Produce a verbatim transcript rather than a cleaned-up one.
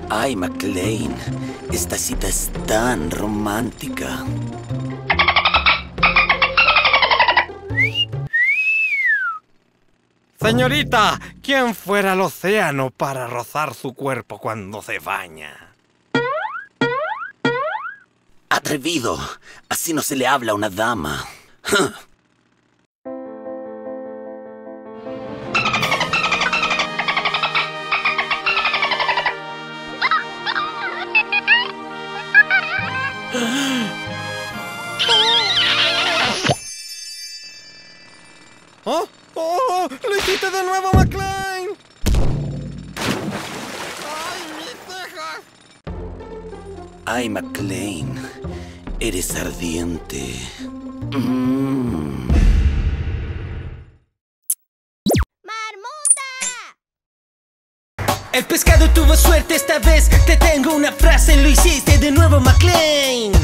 Ay, McLean, esta cita es tan romántica. Señorita, ¿quién fuera al océano para rozar su cuerpo cuando se baña? Atrevido, así no se le habla a una dama. ¿Oh? ¡Oh! ¡Lo hiciste de nuevo, McLean! ¡Ay, mis cejas! Ay, McLean, eres ardiente. Mm. ¡Marmota! El pescado tuvo suerte esta vez. Te tengo una frase, lo hiciste de nuevo, McLean.